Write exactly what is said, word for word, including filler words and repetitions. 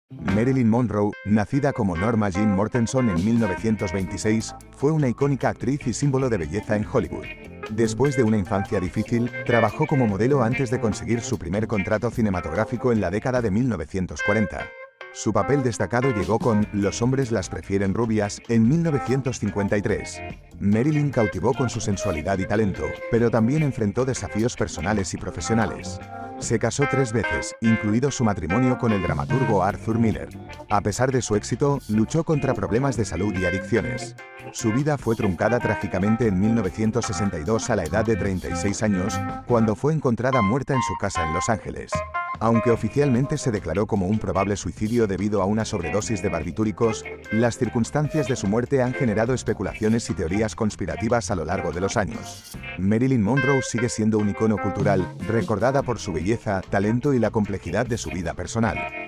Marilyn Monroe, nacida como Norma Jean Mortenson en mil novecientos veintiséis, fue una icónica actriz y símbolo de belleza en Hollywood. Después de una infancia difícil, trabajó como modelo antes de conseguir su primer contrato cinematográfico en la década de mil novecientos cuarenta. Su papel destacado llegó con Los hombres las prefieren rubias en mil novecientos cincuenta y tres. Marilyn cautivó con su sensualidad y talento, pero también enfrentó desafíos personales y profesionales. Se casó tres veces, incluido su matrimonio con el dramaturgo Arthur Miller. A pesar de su éxito, luchó contra problemas de salud y adicciones. Su vida fue truncada trágicamente en mil novecientos sesenta y dos a la edad de treinta y seis años, cuando fue encontrada muerta en su casa en Los Ángeles. Aunque oficialmente se declaró como un probable suicidio debido a una sobredosis de barbitúricos, las circunstancias de su muerte han generado especulaciones y teorías conspirativas a lo largo de los años. Marilyn Monroe sigue siendo un icono cultural, recordada por su belleza, talento y la complejidad de su vida personal.